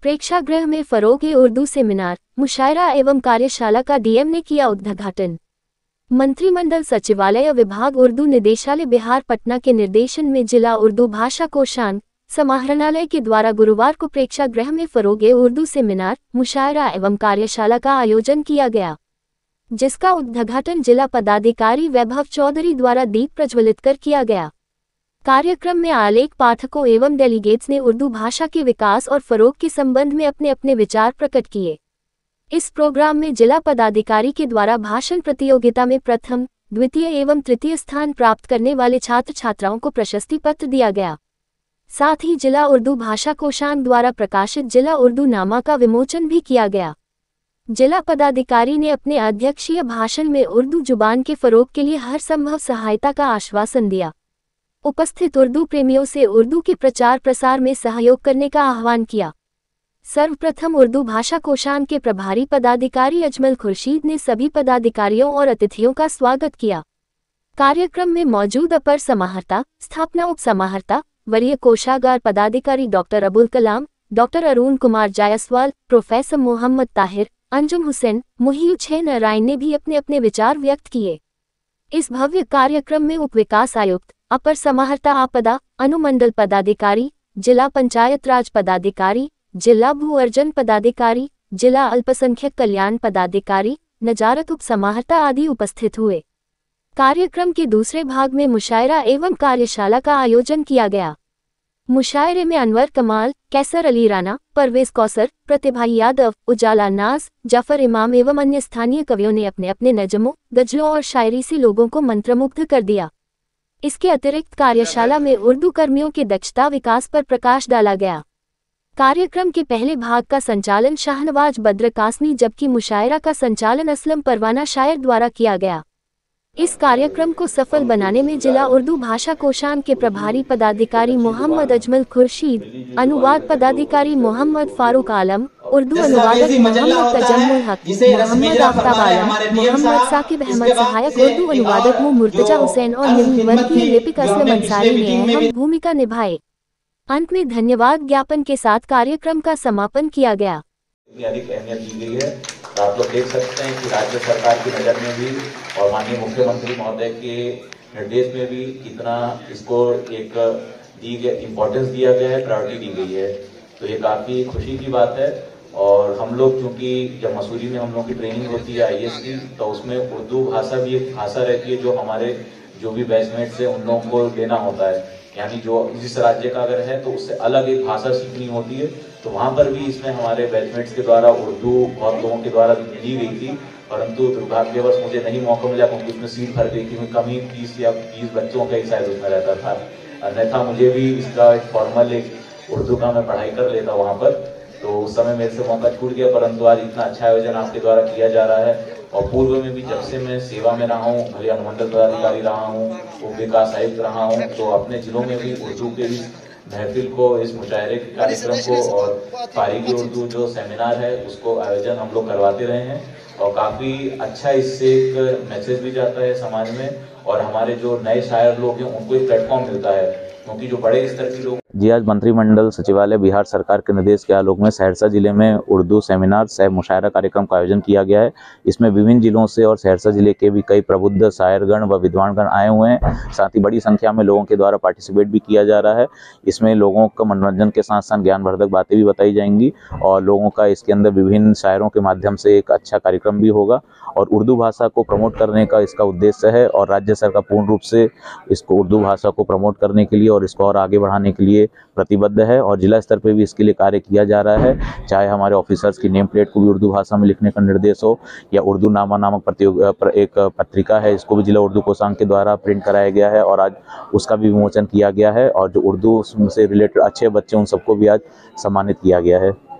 प्रेक्षागृह में फरोग-ए-उर्दू सेमिनार, मुशायरा एवं कार्यशाला का डीएम ने किया उद्घाटन। मंत्रिमंडल सचिवालय विभाग उर्दू निदेशालय बिहार पटना के निर्देशन में जिला उर्दू भाषा कोषांग समाहरणालय के द्वारा गुरुवार को प्रेक्षागृह में फरोग-ए-उर्दू सेमिनार, मुशायरा एवं कार्यशाला का आयोजन किया गया, जिसका उद्घाटन जिला पदाधिकारी वैभव चौधरी द्वारा दीप प्रज्वलित कर किया गया। कार्यक्रम में आलेख पाठकों एवं डेलीगेट्स ने उर्दू भाषा के विकास और फरोग के संबंध में अपने अपने विचार प्रकट किए। इस प्रोग्राम में जिला पदाधिकारी के द्वारा भाषण प्रतियोगिता में प्रथम, द्वितीय एवं तृतीय स्थान प्राप्त करने वाले छात्र छात्राओं को प्रशस्ति पत्र दिया गया। साथ ही जिला उर्दू भाषा कोषांग द्वारा प्रकाशित जिला उर्दू नामा का विमोचन भी किया गया। जिला पदाधिकारी ने अपने अध्यक्षीय भाषण में उर्दू जुबान के फरोग के लिए हर संभव सहायता का आश्वासन दिया। उपस्थित उर्दू प्रेमियों से उर्दू के प्रचार प्रसार में सहयोग करने का आह्वान किया। सर्वप्रथम उर्दू भाषा कोषांग के प्रभारी पदाधिकारी अजमल खुर्शीद ने सभी पदाधिकारियों और अतिथियों का स्वागत किया। कार्यक्रम में मौजूद अपर समाहर्ता, स्थापना उप समाहर्ता, वरीय कोषागार पदाधिकारी doctor Abul Kalam, doctor Arun Kumar Jaiswal, professor Mohammad Tahir, Anjum Hussain, मुहिउछे नारायण ने भी अपने अपने विचार व्यक्त किए। इस भव्य कार्यक्रम में उप विकास आयुक्त, अपर समाहर्ता आपदा, अनुमंडल पदाधिकारी, जिला पंचायत राज पदाधिकारी, जिला भू अर्जन पदाधिकारी, जिला अल्पसंख्यक कल्याण पदाधिकारी, नजारत उप समाहर्ता आदि उपस्थित हुए। कार्यक्रम के दूसरे भाग में मुशायरा एवं कार्यशाला का आयोजन किया गया। मुशायरे में अनवर कमाल, कैसर अली राना, परवेज कौसर, प्रतिभा यादव, उजाला नाज, जाफर इमाम एवं अन्य स्थानीय कवियों ने अपने अपने नज़मों, गजलों और शायरी से लोगों को मंत्रमुग्ध कर दिया। इसके अतिरिक्त कार्यशाला में उर्दू कर्मियों के दक्षता विकास पर प्रकाश डाला गया। कार्यक्रम के पहले भाग का संचालन शाहनवाज बद्र कासमी जबकि मुशायरा का संचालन असलम परवाना शायर द्वारा किया गया। इस कार्यक्रम को सफल बनाने में जिला उर्दू भाषा कोषांग के प्रभारी पदाधिकारी मोहम्मद अजमल खुर्शीद, अनुवाद पदाधिकारी मोहम्मद फारूक आलम, उर्दू अनुवादक मोहम्मद तजम्मुल हक, मोहम्मद आफ्ताब आलम, मोहम्मद साकिब अहमद, सहायक उर्दू अनुवादक मुर्तजा हुसैन और वर्गीय लिपिक असलम अंसारी ने अहम भूमिका निभाई। अंत में धन्यवाद ज्ञापन के साथ कार्यक्रम का समापन किया गया। तो आप लोग देख सकते हैं कि राज्य सरकार की नज़र में भी और माननीय मुख्यमंत्री महोदय के निर्देश में भी कितना इसको एक इम्पोर्टेंस दिया गया है, प्रायोरिटी दी गई है। तो ये काफ़ी खुशी की बात है। और हम लोग चूँकि जब मसूरी में हम लोग की ट्रेनिंग होती है IAS की, तो उसमें उर्दू भाषा भी एक भाषा रहती है जो हमारे जो भी बैचमेट्स हैं उन लोगों को लेना होता है। यानी जो जिस राज्य का अगर है तो उससे अलग एक भाषा सीखनी होती है। तो वहाँ पर भी इसमें हमारे बैचमेट्स के द्वारा उर्दू बहुत लोगों के द्वारा दी गई थी, परंतु दुर्भाग्यवश मुझे नहीं मौका मिला क्योंकि उसमें सीट भर गई थी। कम ही 30 या 20 बच्चों का ही शायद उसमें रहता था। अन्यथा मुझे भी इसका एक फॉर्मल एक उर्दू का मैं पढ़ाई कर लेता वहाँ पर, तो उस समय मेरे से मौका छूट गया। परंतु आज इतना अच्छा आयोजन आपके द्वारा किया जा रहा है और पूर्व में भी जब से मैं सेवा में रहा हूँ, भले अनुमंडल पदाधिकारी रहा हूँ, उप विकास आयुक्त रहा हूँ, तो अपने जिलों में भी उर्दू के भी महफिल को, इस मुशायरे के कार्यक्रम को और फारिगी उर्दू जो सेमिनार है उसको आयोजन हम लोग करवाते रहे हैं। और काफ़ी अच्छा इससे एक मैसेज भी जाता है समाज में और हमारे जो नए शायर लोग हैं उनको एक प्लेटफॉर्म मिलता है, क्योंकि जो बड़े स्तर के लोग जी आज मंत्रिमंडल सचिवालय बिहार सरकार के निर्देश के आलोक में सहरसा जिले में उर्दू सेमिनार सह मुशायरा कार्यक्रम का आयोजन किया गया है। इसमें विभिन्न जिलों से और सहरसा जिले के भी कई प्रबुद्ध शायरगण व विद्वानगण आए हुए हैं। साथ ही बड़ी संख्या में लोगों के द्वारा पार्टिसिपेट भी किया जा रहा है। इसमें लोगों का मनोरंजन के साथ साथ ज्ञानवर्धक बातें भी बताई जाएंगी और लोगों का इसके अंदर विभिन्न शायरों के माध्यम से एक अच्छा कार्यक्रम भी होगा। और उर्दू भाषा को प्रमोट करने का इसका उद्देश्य है और राज्य सरकार पूर्ण रूप से इसको उर्दू भाषा को प्रमोट करने के लिए और इसको और आगे बढ़ाने के लिए प्रतिबद्ध है और जिला स्तर पे भी इसके लिए कार्य किया जा रहा है। चाहे हमारे ऑफिसर्स की नेम प्लेट को भी उर्दू भाषा में लिखने का निर्देश हो या उर्दू नामा नामक एक पत्रिका है, इसको भी जिला उर्दू कोषांग के द्वारा प्रिंट कराया गया है और आज उसका भी विमोचन किया गया है। और जो उर्दू से रिलेटेड अच्छे बच्चे उन सबको भी आज सम्मानित किया गया है।